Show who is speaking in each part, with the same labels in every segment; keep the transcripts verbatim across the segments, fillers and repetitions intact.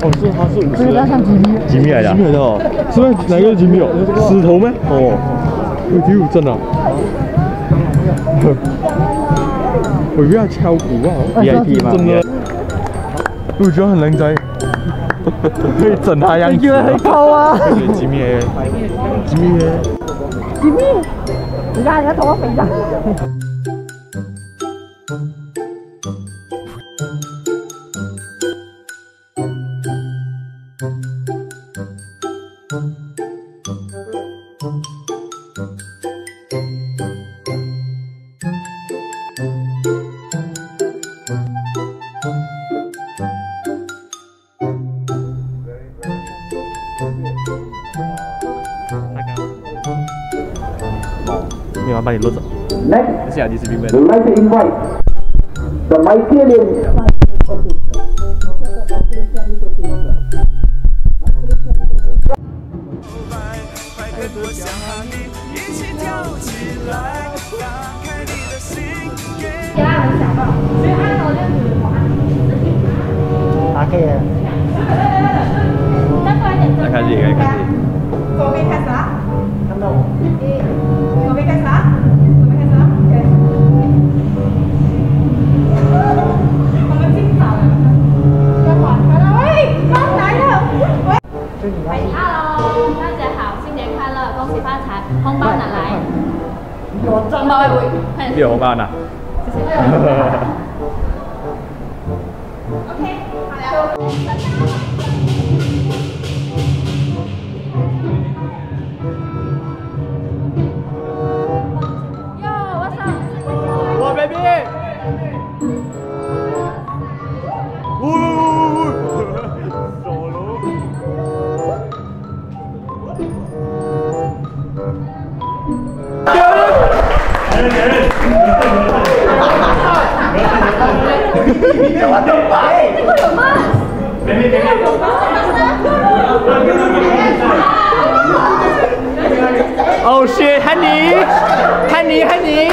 Speaker 1: 哦，是他是五十。
Speaker 2: 这个比较像吉米。
Speaker 3: 吉米来的。
Speaker 1: 吉米来的哦，是吗？哪个是吉米哦？石头咩？哦，呦，真啊！我不要敲鼓啊
Speaker 3: ，V I P 嘛，
Speaker 1: 真的。我觉得很靚仔，可以整他樣子。
Speaker 2: 以為很高啊！
Speaker 1: 吉米嘅，吉米嘅，
Speaker 2: 吉米，你看人家同我比較。
Speaker 3: 没有，把你录走。
Speaker 4: Next,
Speaker 3: 这是亚迪士兵
Speaker 4: we'd like to invite the Mycelium.
Speaker 2: OK 了。
Speaker 3: 来开始，开始，开始。
Speaker 5: 左边开始啊！
Speaker 2: 看到我。
Speaker 5: 左边开始啊！左边开始啊 ！OK。我们进早了。要管他了，喂，刚来了，喂。
Speaker 6: 哎 ，Hello， 大家好，新年快乐，恭喜发财，红包拿来。红包喂喂。
Speaker 3: 有红包拿。
Speaker 5: OK， 好了。
Speaker 3: 我 baby， 呜呜呜，走喽！
Speaker 4: 你给我等白！
Speaker 6: 这个有吗？这个有吗？
Speaker 3: Oh shit， 汉尼，汉尼，汉尼。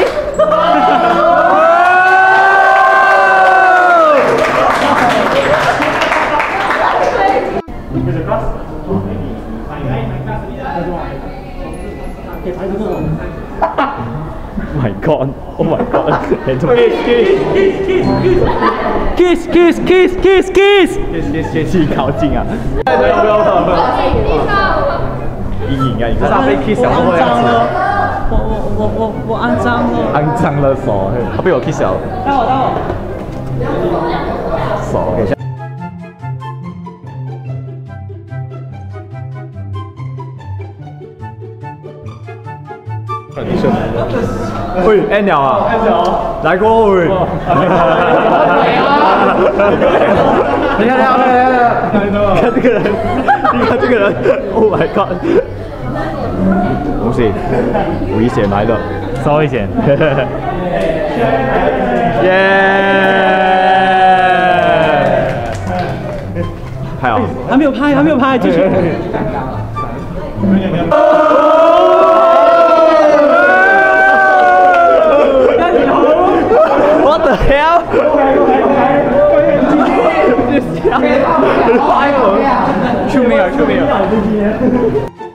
Speaker 3: Oh my god! Oh my god! Kiss, kiss, kiss, kiss, kiss, kiss, kiss, kiss, kiss， 靠近啊！不要不要不要不要！阴影啊！你看他被 kiss 了，会脏了。
Speaker 2: 我我我我我肮脏了。
Speaker 3: 肮脏了手，他被我 kiss 了。
Speaker 2: 待我待我。
Speaker 3: 手给下。 喂，按鸟啊！按鸟，来过喂！你看，你看，你看这个人，你看这个人 ，Oh my god！ 不是，危险来了，稍危险！耶！拍好，
Speaker 2: 还没有拍，还没有拍，继续。
Speaker 3: What the hell？ 出名了，出名了！